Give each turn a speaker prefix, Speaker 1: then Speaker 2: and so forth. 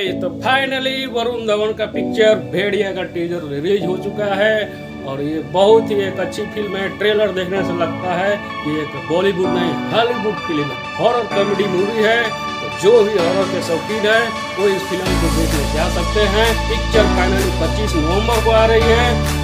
Speaker 1: तो फाइनली वरुण धवन का पिक्चर भेड़िया का टीजर रिलीज हो चुका है और ये बहुत ही एक अच्छी फिल्म है। ट्रेलर देखने से लगता है कि एक बॉलीवुड नहीं हॉलीवुड फिल्म है, हॉरर कॉमेडी मूवी है। तो जो भी हॉरर के शौकीन है वो इस फिल्म को देखने जा सकते हैं। पिक्चर फाइनली 25 नवंबर को आ रही है।